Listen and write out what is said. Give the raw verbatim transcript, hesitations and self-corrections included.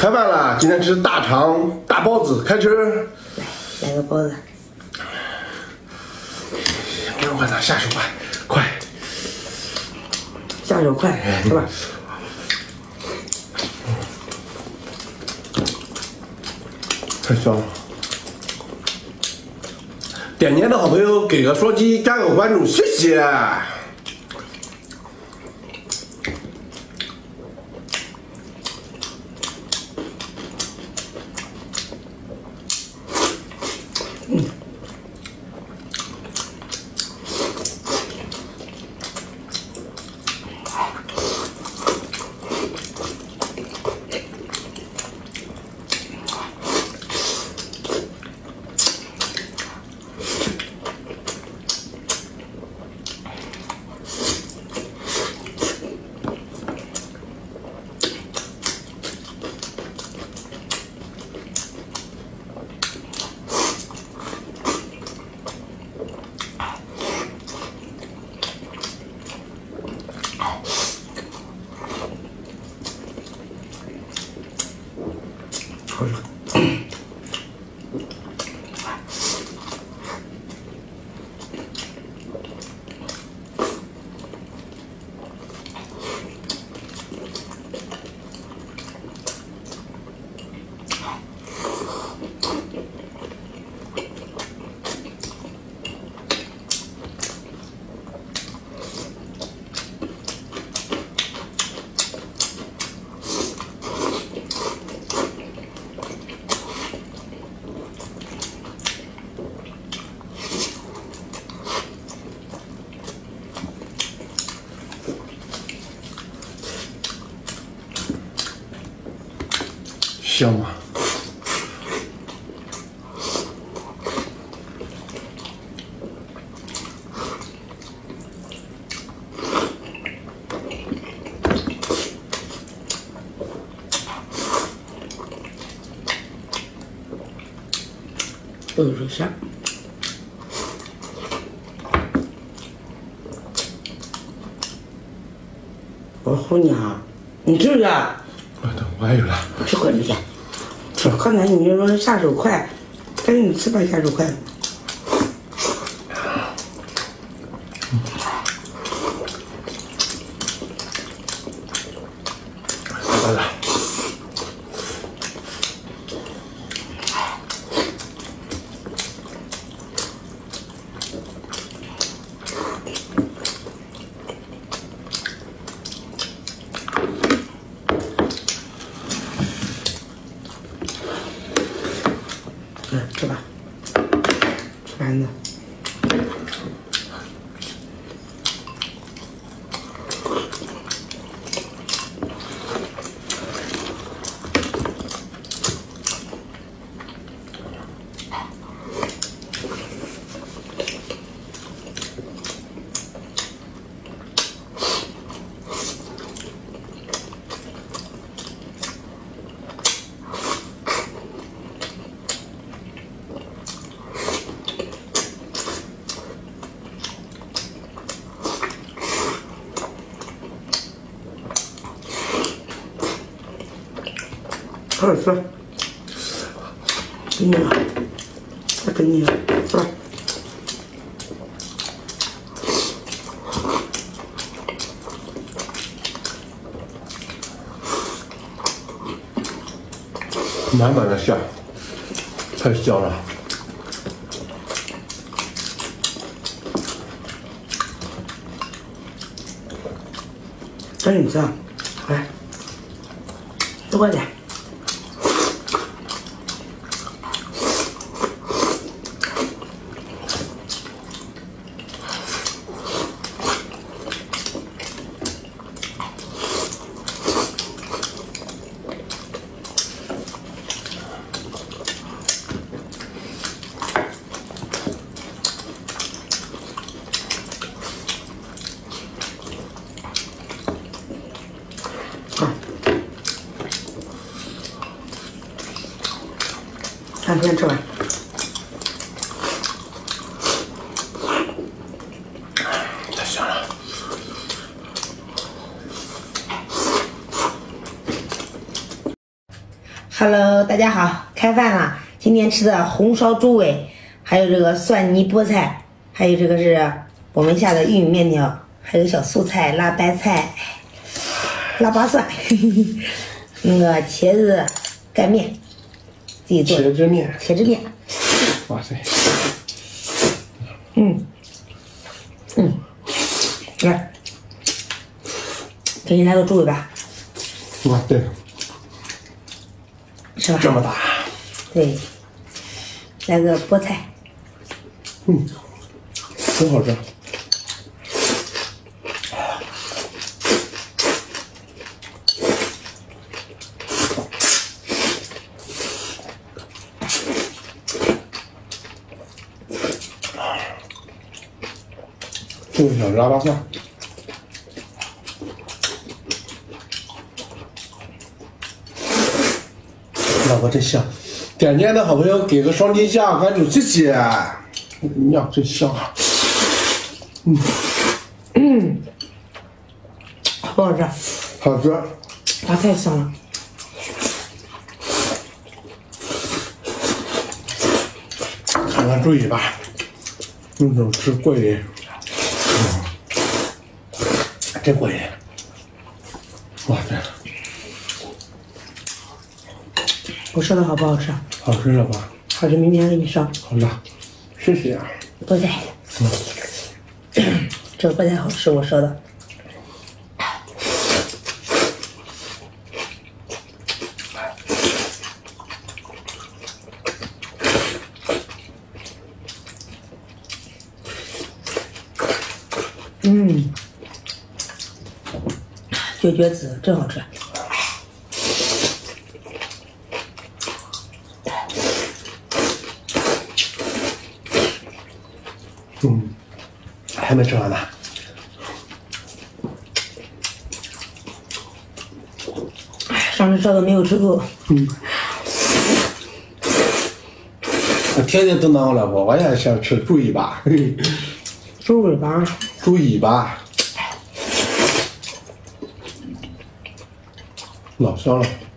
开饭了，今天吃大肠大包子，开吃。 来，来个包子。 给我拿下手快，快！ 下手快，是吧？ 太香了！点赞的好朋友给个双击，加个关注，谢谢。嗯。香吗？ 都是香。我哄你啊，你吃不吃？ 我等我还有了。 吃滚出去！吃，刚才你就说下手快，赶紧吃吧，下手快。 来来。 嗯，吃吧，吃盘子。快点吃，给你了，再给你了，吃吧。 满满的馅，太香了。 赶紧吃，来，多快点。看，先吃完。 太香了。 Hello， 大家好，开饭了。今天吃的红烧猪尾，还有这个蒜泥菠菜，还有这个是我们下的玉米面条，还有小素菜、辣白菜、腊八蒜，那个茄子盖面，自己做的。 茄子面。 茄子面。 哇塞。 嗯。嗯。来，给你来个猪尾巴。 哇，对。 是吧？ 这么大。 对。来个菠菜。 嗯，真好吃。这个小腊八蒜。老婆真香，点赞的好朋友给个双击加关注，谢谢。呀，真香啊！嗯嗯，好不好吃？ 好吃。 哇，太香了！ 看看猪尾巴，用手吃过瘾，嗯，真过瘾。哇塞！ 我烧的好不好吃？ 好吃了吧？ 好吃，明天给你烧。 好的，谢谢啊。 菠菜， 嗯， 这个菠菜好吃，我烧的。嗯，绝绝子真好吃。 嗯，还没吃完呢。 上次烧的没有吃够。 嗯。我天天都拿我老婆，我也想吃猪尾巴。 猪尾巴。 猪尾巴。老香了。